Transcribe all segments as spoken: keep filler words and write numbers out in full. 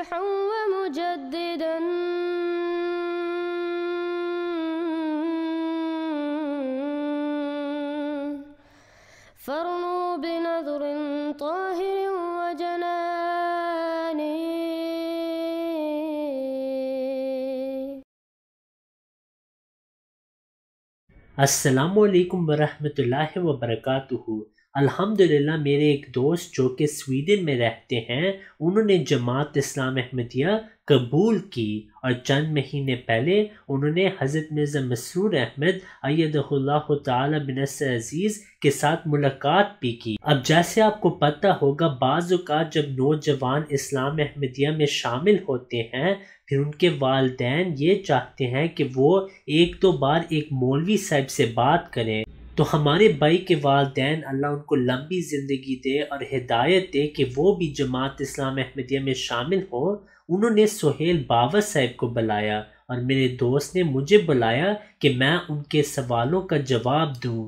मुस्लिहन व मुजद्दिदन फरनू बिनज़रिन ताहिरिन व जनानी। अस्सलामुअलैकुम वरहमतुल्लाहि वबरकातुहू। अल्हम्दुलिल्लाह, मेरे एक दोस्त जो कि स्वीडन में रहते हैं, उन्होंने जमात इस्लाम अहमदिया कबूल की और चंद महीने पहले उन्होंने हज़रत मिर्ज़ा मसरूर अहमद अय्यदहुल्लाहु ताला बिनस्र अज़ीज़ के साथ मुलाकात भी की। अब जैसे आपको पता होगा, बाज़ औक़ात जब नौजवान इस्लाम अहमदिया में शामिल होते हैं, फिर उनके वालिदैन ये चाहते हैं कि वो एक दो बार एक मौलवी साहब से बात करें। तो हमारे भाई के वालिदैन अल्लाह उनको लंबी ज़िंदगी दे और हिदायत दे कि वो भी जमात इस्लाम अहमदिया में शामिल हो। उन्होंने सुहेल बावा साहब को बुलाया और मेरे दोस्त ने मुझे बुलाया कि मैं उनके सवालों का जवाब दूँ।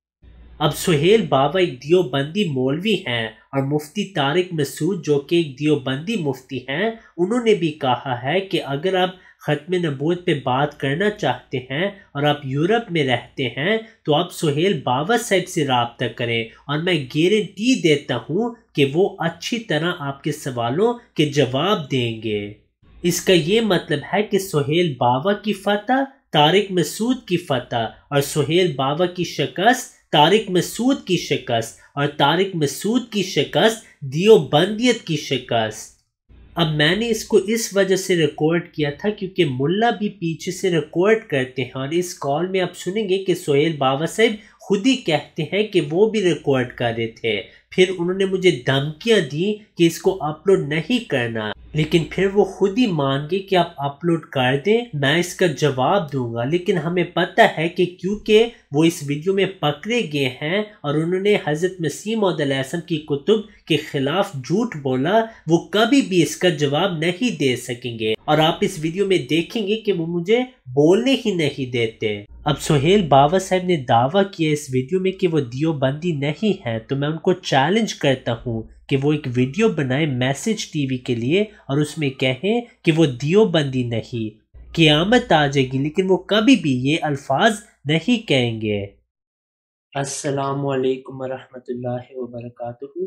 अब सुहेल बावा एक दियोबंदी मौलवी हैं और मुफ्ती तारिक मसूद जो कि एक दियोबंदी मुफ्ती हैं, उन्होंने भी कहा है कि अगर आप ख़त्म नबूवत पे बात करना चाहते हैं और आप यूरोप में रहते हैं तो आप सुहेल बावा साहब से रब्ता करें और मैं गारंटी देता हूँ कि वो अच्छी तरह आपके सवालों के जवाब देंगे। इसका ये मतलब है कि सुहेल बावा की फ़तह, तारिक मसूद की फ़तह और सुहेल बावा की शिकस्त, तारिक मसूद की शिकस्त और तारिक मसूद की शिकस्त दियोबंदियत की शिकस्त। अब मैंने इसको इस वजह से रिकॉर्ड किया था क्योंकि मुल्ला भी पीछे से रिकॉर्ड करते हैं और इस कॉल में आप सुनेंगे कि सुहेल बावा साहब खुद ही कहते हैं कि वो भी रिकॉर्ड कर रहे थे। फिर उन्होंने मुझे धमकियां दी कि इसको अपलोड नहीं करना, लेकिन फिर वो खुद ही मान गए कि आप अपलोड कर दें, मैं इसका जवाब दूंगा। लेकिन हमें पता है कि क्योंकि वो इस वीडियो में पकड़े गए हैं और उन्होंने हज़रत मसीह मौद अलैहिस्सलाम की कुतुब के खिलाफ झूठ बोला, वो कभी भी इसका जवाब नहीं दे सकेंगे और आप इस वीडियो में देखेंगे कि वो मुझे बोलने ही नहीं देते। अब सुहेल बावा साहब ने दावा किया इस वीडियो में कि वो दियोबंदी नहीं है, तो मैं उनको चैलेंज करता हूँ कि वो एक वीडियो बनाए मैसेज टीवी के लिए और उसमें कहें कि वो दियोबंदी नहीं। क़यामत आ जाएगी लेकिन वो कभी भी ये अल्फाज नहीं कहेंगे। अस्सलामु अलैकुम वरहमतुल्लाहि वबरकातुहू।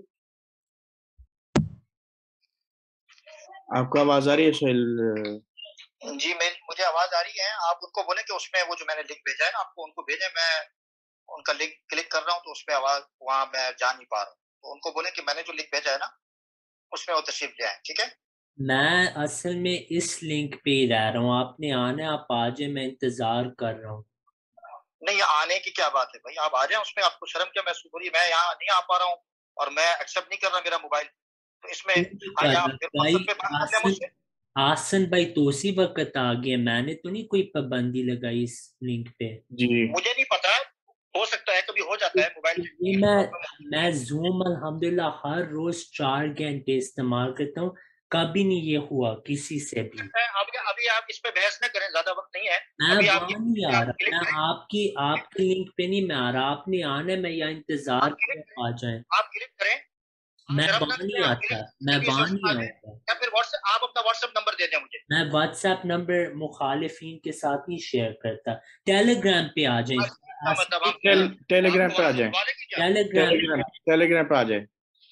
आपको आवाज आ रही है सोहेल? जी, मैं मुझे आवाज आ रही है। आप उनको बोले कि उसमें वो जो मैंने लिंक भेजा है ना आपको, उनको भेजे। मैं उनका लिंक क्लिक कर रहा हूँ तो उसमें आवाज वहां मैं जा नहीं पा रहा हूँ, तो उनको बोले कि मैंने जो लिंक भेजा है ना उसमें वो तशरीफ ले आए। ठीक है, मैं असल में इस लिंक पे ही रह रहा हूँ, आपने आना है, आप आ जाए, मैं इंतजार कर रहा हूँ। नहीं आने की क्या बात है भाई, आप आ जाए। उसमें आपको शर्म क्या महसूस हो रही है? मैं यहाँ नहीं आ पा रहा हूँ और मैं एक्सेप्ट नहीं कर रहा मेरा मोबाइल, तो इसमें आइए आप फिर व्हाट्सएप पे बात कर लें मुझसे। आसन भाई तो उसी वक्त आ गया, मैंने तो नहीं कोई पाबंदी लगाई इस लिंक पे। जी मुझे नहीं पता, हो सकता है कभी हो जाता है मोबाइल। ये मैं मैं जूम अल्हम्दुलिल्लाह हर रोज चार घंटे इस्तेमाल करता हूँ, कभी नहीं ये हुआ किसी से भी। अभी अभी आप इस पे बहस न करें, ज्यादा वक्त नहीं है। मैं अभी आप वहाँ नहीं आ रहा, मैं आपकी आपकी लिंक पे नहीं मैं आ रहा, आपने आना है, मैं यहाँ इंतजार कर आ जाए। आप क्लिक करें, मैं वहाँ नहीं आता, मैं वहाँ नहीं आता। या फिर व्हाट्सएप, आप अपना व्हाट्सएप नंबर दे दें मुझे। मैं व्हाट्सएप नंबर मुखालिफिन के साथ नहीं शेयर करता। टेलीग्राम पे आ जाए, मतलब हम टेल, टेलीग्राम पे आ जाए, टेलीग्राम टेलीग्राम पे आ जाए।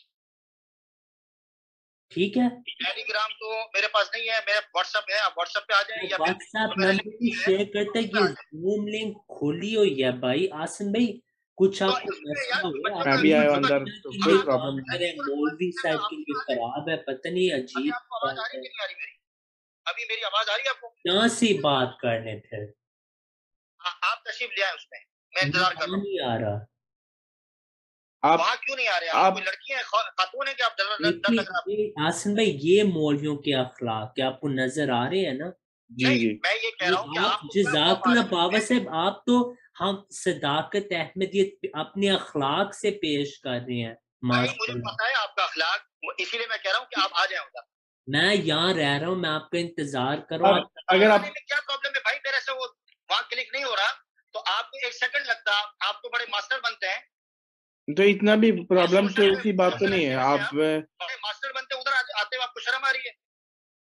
ठीक है। टेलीग्राम तो मेरे पास नहीं है, मेरा व्हाट्सएप है, आप व्हाट्सएप पे आ जाए या व्हाट्सएप नंबर भी शेयर करता है कि जूम लिंक खोली हुई है भाई। आसिम भाई कुछ आपको मसला हुआ? मैं भी आया अंदर तो कोई प्रॉब्लम नहीं। मौलवी साहब के लिए खराब है, पता नहीं अजीब आवाज आ रही है कि नहीं आ रही मेरी? अभी मेरी आवाज आ रही है आपको? कहाँ से बात करने थे? आप तशरीफ ले आए उसमें, मैं इंतजार कर रहा हूँ। नहीं आ रहा आप वहाँ क्यों नहीं आ रहे? आप कोई लड़की है, खातून है कि आप डर डर लग रहा? आसिम भाई ये मौलवियों के अखलाक क्या आपको नजर आ रहे हैं ना? जी जी मैं ये कह रहा हूँ कि आप जज़ाकल्लाह बाबा साहब, आप तो हम सदाकत अहमदियत अपने अखलाक से पेश कर रहे हैं। मुझे पता है आपका अखलाक, इसीलिए मैं कह रहा हूँ कि आप आ जाए उधर। मैं यहाँ रह रहा हूँ, मैं आपका इंतजार कर रहा हूँ। अगर आप क्या प्रॉब्लम है भाई, मेरे से वो वहाँ क्लिक नहीं हो रहा तो आपको एक सेकंड लगता, आप तो बड़े मास्टर बनते हैं। तो इतना भी प्रॉब्लम तो की बात तो नहीं है। आप मास्टर बनते उधर आते हो, आपको शर्म आ रही है?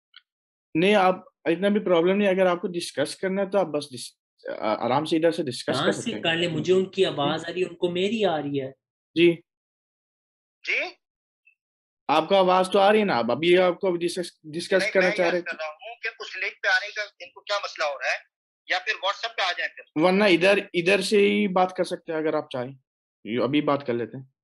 नहीं, आप इतना भी प्रॉब्लम नहीं, अगर आपको डिस्कस करना है तो आप बस डिस, आराम से इधर से डिस्कस कहाँ कर से सकते हैं। कर ले? मुझे उनकी आवाज आ रही है, उनको मेरी आ रही है। जी जी आपको आवाज तो आ रही है ना, आप अभी आपको डिस्कस डिस्कस नहीं, करना मैं चाह ये रहे कर थे, रहा हूँ कि उस लिंक पे आने का इनको क्या मसला हो रहा है, या फिर व्हाट्सएप पे आ जाए फिर। वरना इधर इधर से ही बात कर सकते हैं अगर आप चाहें, ये अभी बात कर लेते हैं।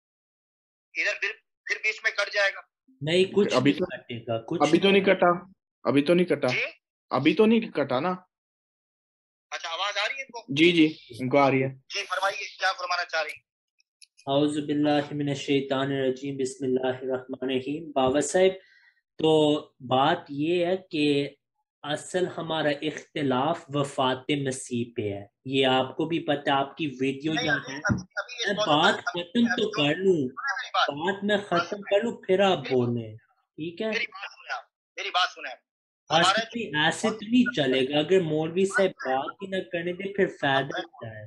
इधर फिर फिर बीच में कट जाएगा। नहीं, कुछ अभी नहीं तो कटेगा, कुछ अभी तो नहीं कटा, अभी तो नहीं कटा, जी अभी तो नहीं कटा ना। अच्छा, आवाज आ रही है इनको? जी जी इनको आ रही है। जी फरमाइए, क्या फरमाना चाह रही हैं? औज़ु बिल्लाहि मिनश शैतानिर रजीम, बिस्मिल्लाहिर रहमानिर रहीम। बाबा साहब, तो बात ये है कि असल हमारा इख्तिलाफ वफात मसीह पे है, ये आपको भी पता है, आपकी वीडियो नहीं, यहाँ अभी है। अभी अभी इस मैं मौजूद पर बात अभी खत्म अभी तो जो कर लूँ, सुने मेरी बात, बात मैं बात खत्म सुने, कर लूँ, फिर आप मेरी बोलें, ठीक है? मेरी बात सुने आप, मेरी बात सुने आप। ऐसे हमारे भी ऐसे तो नहीं चलेगा, अगर मौलवी साहब बात ही ना करने दे फिर फायदा क्या है?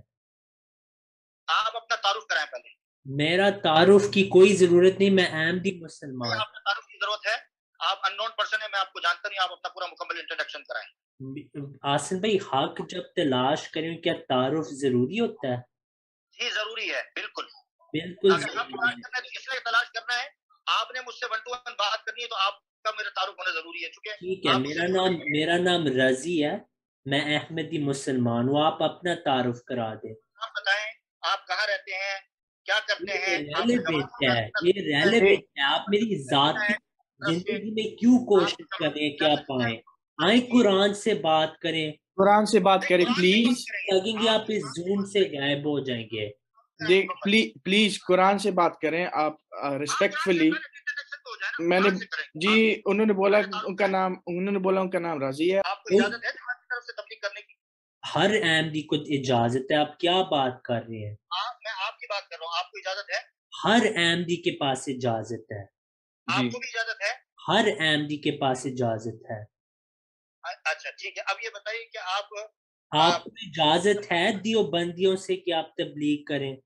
आप अपना तारुफ कराएं पहले। मेरा तारुफ की कोई जरूरत नहीं, मैं अहमदी नहीं, मुसलमान। आपको तारुफ की जरूरत है, आप अननोन पर्सन है, मैं आपको जानता नहीं, आप अपना पूरा मुकम्मल इंट्रोडक्शन कराएं। आसिम भाई, हक जब तलाश करें, क्या तारुफ जरूरी होता है? जी जरूरी है, बिल्कुल। बिल्कुल अगर आप जरूरी तलाश है। करना है तो इसलिए तलाश करना है, आपने मुझसे वन टू वन बात करनी है तो आपका मेरा तारुफ होना जरूरी है, चूंकि ठीक है, आप मेरा मुझसे नाम मेरा नाम रजी है, मैं अहमदी मुसलमान हूँ, आप अपना तारुफ करा दें। आप बताएं, आप कहाँ रहते हैं, क्या करते ये हैं, आपकी रेलेवेंट जमात है, ये रेलेवेंट है, आप मेरी जाती जिंदगी में क्यों कोशिश करें कि आप आए आए कुरान से बात करें? कुरान से बात करें प्लीज, लगेंगे आप इस जून से गायब हो जाएंगे। देख प्लीज प्लीज कुरान से बात करें आप रिस्पेक्टफुली। मैंने जी उन्होंने बोला उनका नाम उन्होंने बोला उनका नाम राजी है। आपको इजाजत है जमात की तरफ से तबलीग करने की? हर अहमदी को इजाजत है, आप क्या बात कर रहे हैं? आप, मैं आपकी बात कर रहा हूँ, आपको इजाजत है? हर अहमदी के पास इजाजत है, जी आपको भी इजाजत है? हर अहमदी के पास इजाजत है। अ- अच्छा ठीक है, अब ये बताइए कि आप आपको इजाजत है दियोबंदियों से कि आप तबलीग करें?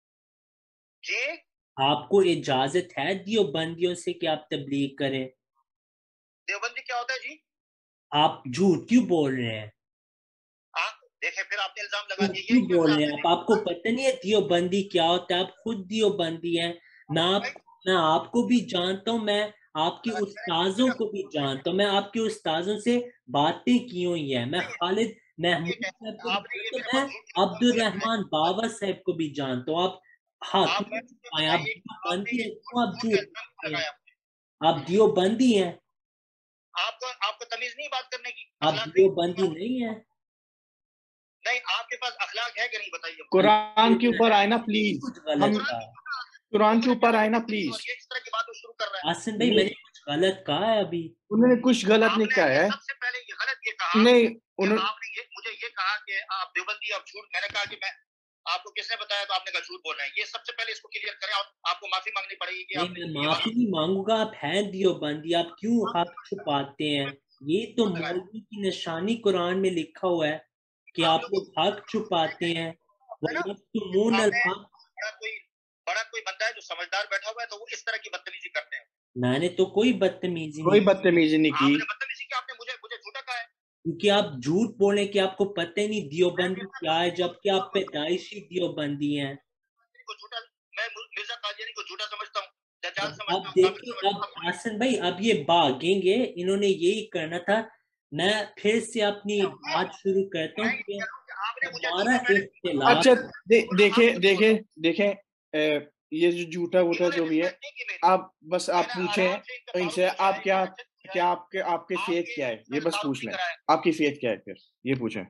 जी आपको इजाजत है दियोबंदियों से कि आप तबलीग करें? देवबंदी क्या होता है जी? आप झूठ क्यों बोल रहे हैं? आप देखें, फिर आपने इल्जाम लगा झूठ दिया, क्यों ये क्यों बोल इल्जाम रहे दे हैं आप? दिया? आपको पता नहीं है दियोबंदी क्या होता है? आप खुद दियोबंदी हैं। मैं आप मैं आपको भी जानता हूँ, मैं आपके उस्ताजों को भी जानता हूँ, मैं आपके उस्ताजों से बातें की हुई है। मैं खालिद ये महमूद कह- साहब को भी आपने ये जानता मेरे हूँ, पास मैं झूठ क्यों बोला? अब्दुल मैं- रहमान बाबा साहब को भी जानता हूँ। आप हक आप मैं क्यों मुझे छुपाएं? आप बताइए, आपने दियोबंदी ये हैं, झूठ क्यों आप झूठ झूठ का इल्जाम बोलते हैं? लगाया। आप दियोबंदी हैं, आपको आपको तमीज नहीं बात करने की, आप अखलाक नहीं? दियोबंदी नहीं है। नहीं, आपके पास अखलाक है कि नहीं, बताइए। कुरान के ऊपर आए ना प्लीज, कुछ हम गलत कहा? कुरान के ऊपर आए ना और प्लीज। ये इस तरह की बातें शुरू कर रहा है। आसिम भाई, मैंने कुछ गलत कहा है अभी? उन्होंने कुछ गलत नहीं आपने कहा ये है। सबसे पहले ये गलत ये कहा नहीं कि उन्होंने आपने ये मुझे ये कहा कि आप देवबंदी, आप झूठ। मैंने कहा कि मैं आपको किसने बताया, तो आपने कहा झूठ बोल रहे हैं। ये सबसे पहले इसको क्लियर करें, और आपको माफी मांगनी पड़ेगी कि नहीं, आपने मैं ये बात माफी नहीं मांगूंगा, आप हैं दियोबंदी, आप क्यों हक छुपाते हैं? ये तो लगाया। मौलवी की निशानी कुरान में लिखा हुआ है कि आप आप लोगों लोग हक छुपाते हैं। है ना, वयक्तुमून अल आपने हक। या कोई बड़ा कोई बंदा है जो समझदार बैठा हुआ है, तो वो इस तरह की बदतमीजी करते हैं। मैंने तो कोई बदतमीजी कोई नहीं, बदतमीजी नहीं की। आपने बदतमीजी की, आपने मुझे मुझे झूठा कहा है। क्योंकि आप झूठ बोले कि आपको पता ही नहीं दियोबंदी क्या है, जबकि आप पैदाइशी दियोबंदी हैं। को झूठा, मैं मिर्जा कादियानी को झूठा समझता हूँ, दज्जाल अब समझता अब हूँ, काफिर देखिए, समझता अब हूँ। हसन भाई, अब ये भागेंगे, इन्होंने यही करना था। मैं फिर से अपनी बात शुरू करता हूँ मैं ये कि कह रहा हूँ कि आपने मुझे हमारा झूठा मैंने इख्तिलाफ। अच्छा दे, देखे देखे देखे अ, ये जो झूठा वूठा जो भी है, आप बस आप पूछें इनसे आप क्या क्या आपके आपके फेथ क्या है, ये बस पूछ लें आपकी फेथ क्या है, फिर ये पूछें।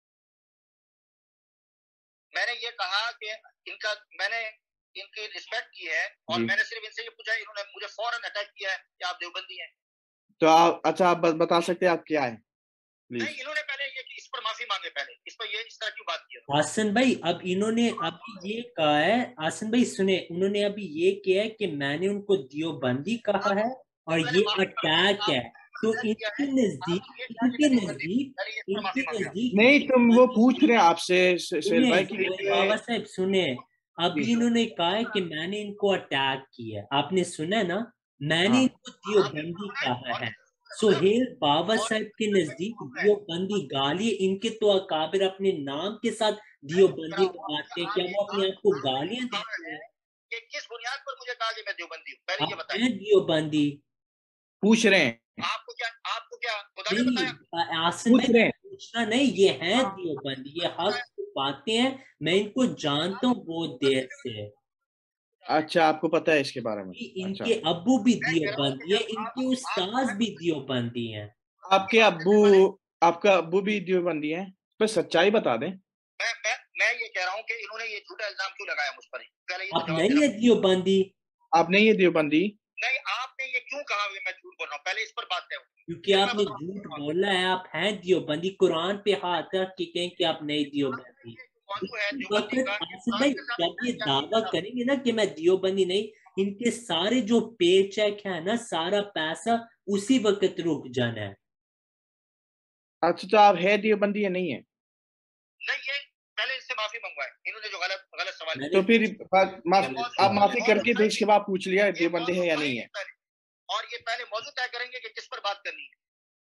मैंने ये कहा कि इनका मैंने इनकी रिस्पेक्ट की है, और जी। मैंने सिर्फ इनसे ये पूछा, इन्होंने मुझे फौरन अटैक किया है कि आप देवबंदी हैं। तो आप अच्छा आप बस बता सकते हैं आप क्या है नहीं, प्लीज। इन्होंने पहले ये इस पर माफी मांगे, पहले इस पर ये इस तरह क्यों बात की? आसन भाई, अब इन्होंने अभी ये कहा है, आसन भाई सुने, उन्होंने अभी ये किया है कि मैंने उनको दियोबंदी कहा है और ये अटैक है। तो इनके नजदीक इनके नजदीक इनके नजदीक नहीं तुम वो पूछ रहे हैं आपसे सेल भाई की बाबा साहब सुने, अभी इन्होंने कहा है कि मैंने इनको अटैक किया है। आपने सुना है ना, मैंने हाँ। इनको दियोबंदी कहा है। सुहेल बाबा साहब के नजदीक दियोबंदी गाली, इनके तो अकाबिर अपने नाम के साथ दियोबंदी लगाते हैं, क्या वो अपने आप को गालियां देते हैं? कि किस बुनियाद पर मुझे कहा कि मैं देवबंदी हूँ, पहले ये आप बताइए। हैं दियोबंदी? पूछ रहे हैं, आपको क्या आपको क्या खुदा ने नहीं बताया? आसिम पूछ भाई, रहे हैं। पूछना नहीं, ये है दियोबंदी, ये हक की बातें हैं, मैं इनको जानता हूँ बहुत देर से। अच्छा, आपको पता है इसके बारे में? कि अच्छा, इनके अब्बू भी मैं कह रहा हूँ कि दियोबंदी है, जब आप इनके आप उस्ताद भी दियोबंदी हैं। आपके अब्बू आपका अब्बू भी देवबंदी है? पर सच्चाई बता दें। मैं मैं मैं ये कह रहा हूँ कि इन्होंने ये झूठा इल्जाम क्यों लगाया मुझ पर? पहले ये तो आप जवाब नहीं देना। है दियोबंदी? आप नहीं है देवबंदी? नहीं, आपने ये क्यों कहा कि मैं झूठ बोल रहा हूँ? पहले इस पर बात करो, क्योंकि फिर मैं आपने बताऊँ। झूठ बोला है, आप हैं दियोबंदी। कुरान पे हाथ रख के कहें कि आप नहीं दियोबंदी। मौजूद है इस देवबंदी वक्त का, आसिम भाई जब ये दावा करेंगे ना कि मैं दियोबंदी नहीं, इनके सारे जो पे चेक है ना, सारा पैसा उसी वक्त रुक जाना है। अच्छा, तो आप है देवबंदी या नहीं है? नहीं, ये पहले इससे माफी मंगवाए, इन्होंने जो गलत गलत सवाल किया। तो फिर बात- माफ गलत आप माफी सवाल। करके फिर इसके बाद पूछ लिया ये देवबंदी है या मौजूद नहीं है? पहले, और ये पहले मौजूद तय करेंगे कि किस पर बात करनी है।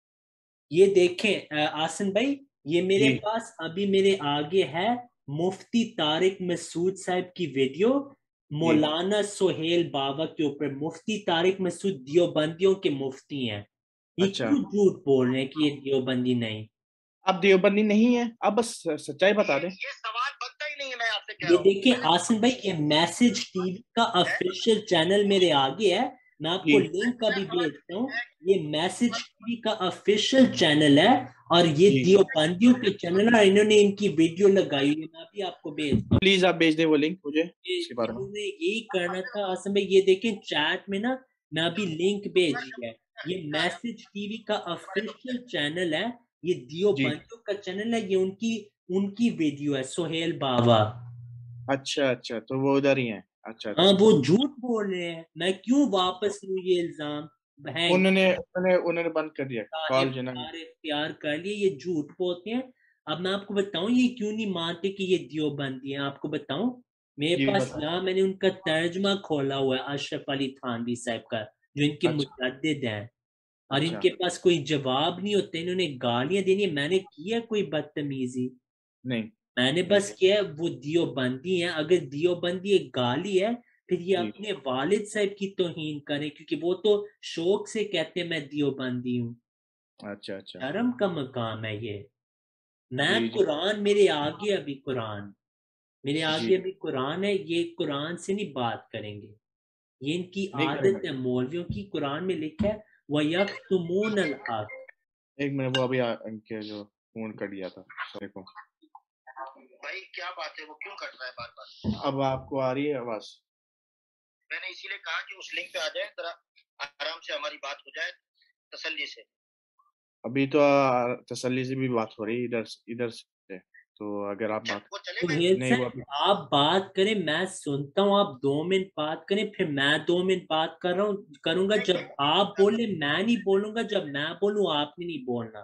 ये देखें अ, आसिम भाई, ये मेरे जी। पास अभी मेरे आगे है मुफ्ती तारिक मसूद साहब की वीडियो, मौलाना सुहेल बाबा के ऊपर। मुफ्ती तारिक मसूद दियोबंदियों के मुफ्ती हैं, ये अच्छा, क्यों झूठ बोल रहे हैं कि ये दियोबंदी नहीं? आप देवबंदी नहीं है? आप बस सच्चाई बता दें। ये सवाल बनता ही नहीं है, मैं आपसे कह ये रहा हूँ। देखिए आसिम भाई, ये मैसेज टीवी का ऑफिशियल चैनल मेरे आगे है, मैं आपको जी। लिंक अभी भेजता हूँ। ये मैसेज टीवी का ऑफिशियल चैनल है और ये जी। दियोबंदियों के चैनल है, इन्होंने इनकी वीडियो लगाई हुई है, मैं अभी आपको भेजता हूँ। प्लीज आप भेज दें वो लिंक मुझे ये इसके बारे में। इन्होंने यही करना था आसिम भाई। ये देखें चैट में ना, मैं अभी लिंक भेजी है, ये मैसेज टीवी का ऑफिशियल चैनल है, ये जी। दियोबंदियों का चैनल है, ये उनकी उनकी वीडियो है, सुहेल बाबा। अच्छा, अच्छा, तो वो उधर ही है। अच्छा, हाँ, अच्छा। वो झूठ बोल रहे हैं, मैं क्यों वापस लूं ये इल्जाम? है उन्होंने उन्होंने उन्होंने बंद कर दिया कॉल जो ना। इख्तियार इख्तियार कर लिए, ये झूठ बोलते हैं। अब मैं आपको बताऊं ये क्यों नहीं मानते कि ये दियोबंदी है, आपको बताऊं। मेरे जी, पास बता। यहाँ मैंने उनका तर्जमा खोला हुआ है, अशरफ अली थानवी साहब का, जो इनके अच्छा, मुजद्दिद हैं, और अच्छा। इनके पास कोई जवाब नहीं होते, इन्होंने गालियां देनी है। मैंने किया कोई बदतमीजी? नहीं, मैंने नहीं बस किया। किया है, वो दियोबंदी है। अगर दियोबंदी एक गाली है, फिर ये जी, अपने वालिद साहब की तौहीन करें, क्योंकि वो तो शौक से कहते हैं मैं दियोबंदी हूँ। अच्छा, अच्छा। शर्म का मकाम है ये। मैं जी, जी, कुरान मेरे आगे, अभी कुरान मेरे जी। आगे अभी कुरान है, ये कुरान से नहीं बात करेंगे। ये इनकी नहीं आदत करेंगे। है मौलवियों की। कुरान में लिखा है वयक्तुमून अल हक। एक मिनट, वो अभी आ- इनके जो फोन कर दिया था सर को। भाई क्या बात है, वो क्यों कट रहा है बार बार? अब आपको आ रही है आवाज? मैंने इसीलिए कहा कि उस लिंक पे आ जाए, जरा आराम से हमारी बात हो जाए, तसल्ली से। अभी तो आ, तसल्ली से भी बात हो रही है इधर इधर से। तो अगर आप बात वो चले गए। सुहेल नहीं, वो साहब अभी आप बात करें, मैं सुनता हूँ, आप दो मिनट बात करें, फिर मैं दो मिनट बात कर रहा हूँ करूंगा। जब आप बोले मैं नहीं बोलूंगा, जब मैं बोलूं आपने नहीं बोलना।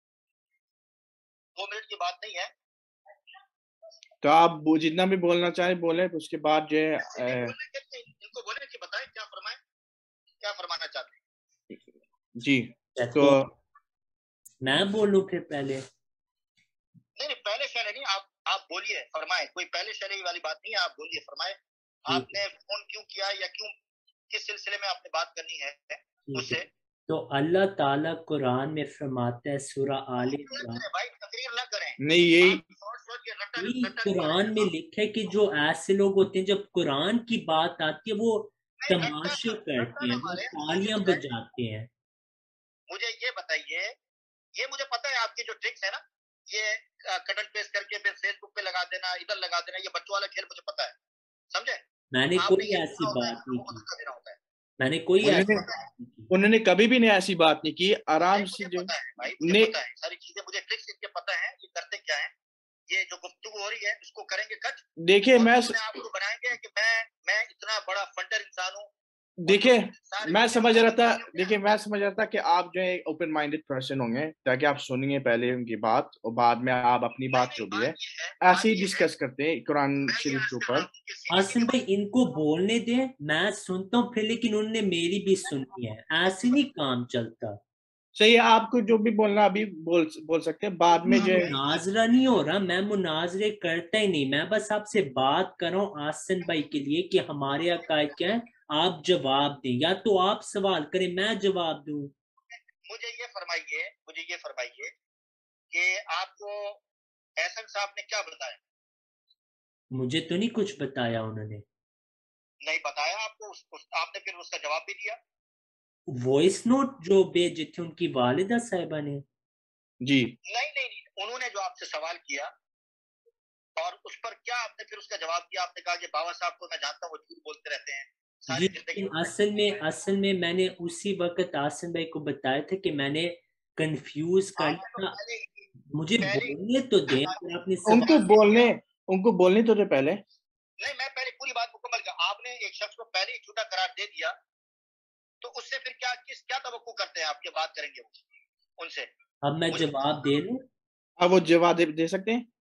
दो मिनट की बात नहीं है। तो आप वो जितना भी बोलना चाहें बोले, उसके बाद जो है इन्हें अ, बोलने के लिए- इनको बोले कि बताएं क्या फरमाएं, क्या फरमाना चाहते हैं। जी। तो तो मैं बोलूं फिर पहले? नहीं नहीं, पहले शैले नहीं, आप आप बोलिए, फरमाए। कोई पहले शैले वाली बात नहीं है, आप बोलिए, फरमाए। ठीक है, आपने फोन क्यों किया, या क्यों, किस सिलसिले में आपने बात करनी है ठीक मुझसे? है। तो अल्लाह ताला कुरान में फरमाता है, सूरा आल न इमरान, करें भाई, तकरीर न करें। नहीं, यही आप सोच सोच के रटक ये रटक कुरान में लिखा है कि जो ऐसे लोग होते हैं, जब कुरान की बात आती है वो नहीं, रट्टा तमाशे करते रट्टा हैं, न वो मारे। तालियां मुझे बजाते हैं। मुझे ये बताइए, ये मुझे पता है आपकी जो ट्रिक्स है ना, ये कट एंड पेस्ट करके फिर फेसबुक पे लगा देना, इधर लगा देना, ये बच्चों वाला खेल मुझे पता है, समझे? मैंने आपने कोई ये ऐसी सीखा होता है, बात नहीं लोगों को की, धक्का देना होता है। मैंने कोई ऐसी उन्होंने बात नहीं की। उन्होंने कभी भी नहीं ऐसी बात नहीं की। आराम नहीं, से मुझे जो पता है भाई, मुझे ने पता है सारी चीजें, मुझे ट्रिक्स इनके पता है, ये करते क्या है। ये जो गुफ्तगू हो रही है इसको करेंगे कट, देखिए और मैं अपने आप को बनाएंगे कि मैं मैं इतना बड़ा फंडर इंसान हूँ। देखिए सारे मैं समझ रहा था क्या? देखिए मैं समझ रहा था कि आप जो है ओपन माइंडेड पर्सन होंगे, ताकि आप सुनिए पहले उनकी बात और बाद में आप अपनी बात जो भी है ऐसे ही डिस्कस करते हैं कुरान शरीफ के ऊपर। आसिम भाई इनको बोलने दें, मैं सुनता हूँ फिर, लेकिन उनने मेरी भी सुननी है, ऐसे नहीं काम चलता। सही है, आपको जो भी बोलना अभी बोल बोल सकते हैं, बाद में जो मुनाजरा नहीं हो रहा, मैं मुनाजरे करता ही नहीं, मैं बस आपसे बात कर रहा हूँ आसन भाई के लिए कि हमारे अकायद क्या है, आप जवाब दें, या तो आप सवाल करें मैं जवाब दूं। मुझे ये फरमाइए मुझे ये फरमाइए कि आपको एहसन साहब ने क्या बताया? मुझे तो नहीं कुछ बताया उन्होंने। नहीं बताया आपको? उस, उस, आपने फिर उसका जवाब भी दिया? वॉइस नोट जो भेजे थे उनकी वालिदा साहिबा ने। जी नहीं नहीं नहीं, उन्होंने जो आपसे सवाल किया और उस पर क्या आपने फिर उसका जवाब दिया? आपने कहा कि बाबा साहब को मैं जानता हूँ, वो झूठ बोलते रहते हैं सारी जी, जिंदगी। असल में असल में मैंने उसी वक्त आसिम भाई को बताया था कि मैंने कंफ्यूज कर आपने तो लिया। पहले मुझे पहले बोलने तो दें, अगर आपने उनको सवाल बोलने उनको बोलने तो दे पहले। नहीं, मैं पहले पूरी बात मुकम्मल कर। आपने एक शख्स को पहले ही झूठा करार दे दिया, तो उससे फिर क्या किस क्या तवक्को करते हैं आपके बात करेंगे वो उनसे? अब मैं मुझे जवाब दे लूं? अब वो जवाब दे, दे सकते हैं?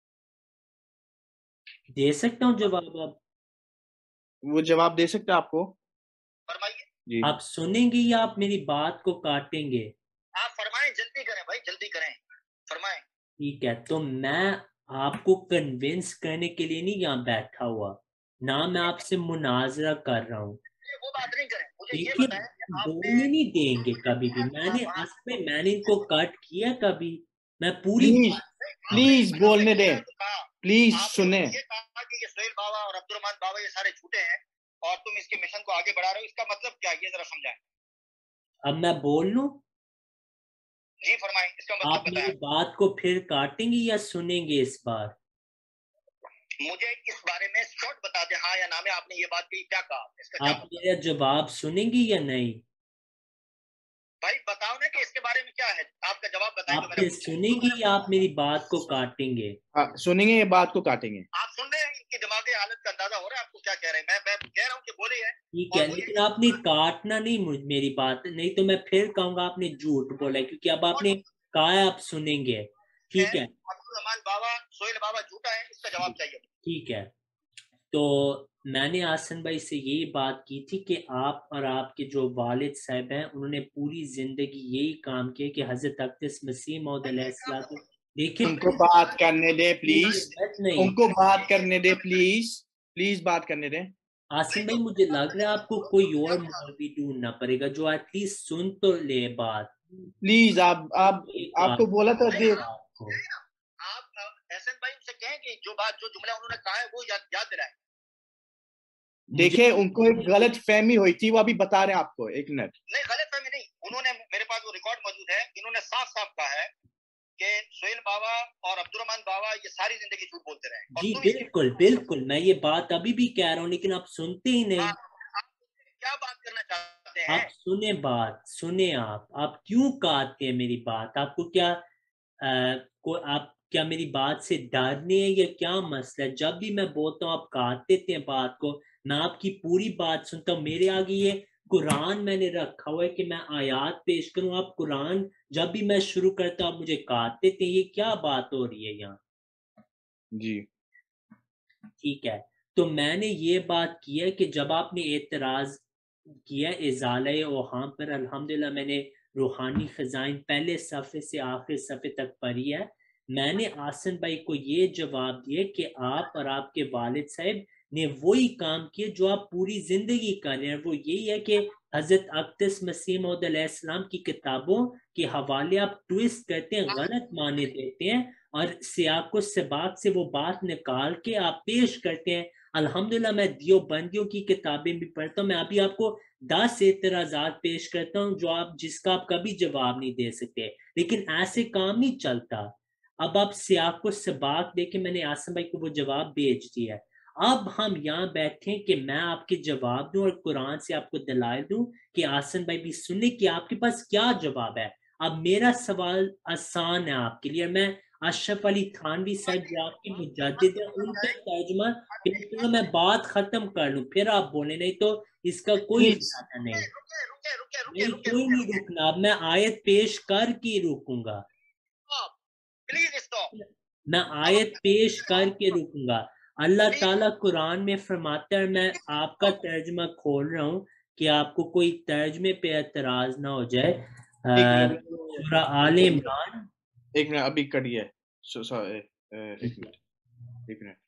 दे सकता हूँ जवाब अब? वो जवाब दे सकते हैं आपको? फरमाइए। जी आप सुनेंगे या आप मेरी बात को काटेंगे? आप फरमाएं, जल्दी करें भाई, जल्दी करें, फरमाएं। ठीक है, तो मैं आपको कन्विंस करने के लिए नहीं यहाँ बैठा हुआ, ना मैं आपसे मुनाजरा कर रहा हूँ। वो बात नहीं करें, मुझे ये देखिए, बताएं कि आपने बोलने नहीं देंगे कभी भी। मैंने असल में मैंने इनको कट किया कभी? मैं पूरी प्लीज प्लीज बोलने दें, प्लीज सुने। ये कहा कि ये सोहेल बाबा और अब्दुर्रहमान बाबा ये सारे झूठे हैं और तुम इसके मिशन को आगे बढ़ा रहे हो, इसका मतलब क्या है? ये जरा समझाएं। अब मैं बोल लूं? जी फरमाएं, इसका आप मतलब मेरी बताएं। बात को फिर काटेंगे या सुनेंगे इस बार? मुझे इस बारे में शॉर्ट बता दें, हाँ या ना में आपने ये बात कही, क्या कहा, इसका क्या आप मतलब? मेरा जवाब सुनेंगे या नहीं? भाई बताओ ना कि इसके बारे में क्या है, आपका जवाब बताएं। तो आप मैंने फिर पूछा सुनेंगे या आप मेरी बात को काटेंगे? हाँ, सुनेंगे, ये बात को काटेंगे। आप सुन रहे हैं, इनकी दिमागी हालत का अंदाजा हो रहा है आपको क्या कह रहे हैं? मैं मैं कह रहा हूँ कि बोले है। ठीक है, लेकिन आपने काटना नहीं मुझ मेरी बात, नहीं तो मैं फिर कहूंगा आपने झूठ बोला है, क्योंकि अब आपने कहा है आप सुनेंगे। ठीक है, अब्दुर्रहमान बाबा सोहेल बाबा झूठा है, इसका जवाब चाहिए। ठीक है। तो मैंने आसन भाई से यही बात की थी कि आप और आपके जो वालिद साहब हैं उन्होंने पूरी जिंदगी यही काम किया कि हजरत अक़दस मसीह मौद अलैहिस्सलाम को देखिए। उनको बात करने दे प्लीज, नहीं, उनको बात करने दे प्लीज, प्लीज बात करने दे। आसिम भाई मुझे लग रहा है आपको कोई और मौलवी ढूंढना पड़ेगा जो एटलीस्ट सुन तो ले बात। प्लीज आप आप आपको बोला था कि आपको आप एहसन भाई उनसे कहें कि जो बात जो जुमला उन्होंने कहा है वो याद याद दिलाएं। देखे, उनको एक गलत फहमी हुई थी, वो अभी बता रहे हैं आपको। एक मिनट। नहीं, गलत फहमी नहीं, उन्होंने, मेरे पास वो रिकॉर्ड मौजूद है, इन्होंने साफ साफ कहा है कि सोहेल बाबा और अब्दुर्रहमान बाबा ये सारी जिंदगी झूठ बोलते रहे। जी बिल्कुल बिल्कुल, मैं ये बात अभी भी कह रहा हूँ, लेकिन आप सुनते ही नहीं। आप क्या बात करना चाहते हैं? आप सुने बात, सुने आप आप क्यों काटते हैं मेरी बात? आपको क्या आ, को आप क्या मेरी बात से डरने हैं या क्या मसला है? जब भी मैं बोलता हूँ आप काट देते हैं बात को। मैं आपकी पूरी बात सुनता हूँ। मेरे आगे ये कुरान मैंने रखा हुआ है कि मैं आयात पेश करूँ, आप कुरान जब भी मैं शुरू करता हूँ आप मुझे काट देते हैं। ये क्या बात हो रही है यहाँ? जी ठीक है, तो मैंने ये बात की है कि जब आपने एतराज किया इजाले ओहाम पर, अल्हम्दुलिल्लाह मैंने रूहानी खजाइन पहले सफ़े से आखिर सफ़े तक पढ़ी है। मैंने आसन भाई को ये जवाब दिया कि आप और आपके वालिद साहब ने वही काम किए जो आप पूरी ज़िंदगी कर रहे हैं। वो यही है कि हज़रत अक़दस मसीह मौद अलैहिस्सलाम की किताबों के हवाले आप ट्विस्ट करते हैं, गलत माने देते हैं और सियाको सबाक से वो बात निकाल के आप पेश करते हैं। अल्हम्दुलिल्लाह मैं दियोबंदियों की किताबें भी पढ़ता हूँ। मैं अभी आपको दस एतराज़ात पेश करता हूँ जो आप जिसका आप कभी जवाब नहीं दे सकते, लेकिन ऐसे काम नहीं चलता। अब आप सियाको सबाक देके मैंने आसम भाई को वो जवाब भेज दिया है। अब हम यहाँ बैठे हैं कि मैं आपके जवाब दूं और कुरान से आपको दलाइल दूं कि आसन भाई भी सुने कि आपके पास क्या जवाब है। अब मेरा सवाल आसान है आपके लिए। मैं अशरफ अली थानवी साहब जो आपके मुजद्दिद है उनका तर्जुमा पेश करूंगा। मैं बात खत्म कर लूं फिर आप बोले, नहीं तो इसका कोई प्लीज फायदा नहीं। रुके रुके रुके रुके नहीं, रुके कोई नहीं रुकना। अब मैं आयत पेश करके रुकूंगा। Please stop. मैं आयत पेश करके रुकूंगा। अल्लाह ताला कुरान में फरमाता है, मैं आपका तर्जमा खोल रहा हूँ कि आपको कोई तर्जमे पे एतराज ना हो जाए। सूरा आले इमरान। एक मिनट, अभी कट गया है। सो सॉरी, एक मिनट एक मिनट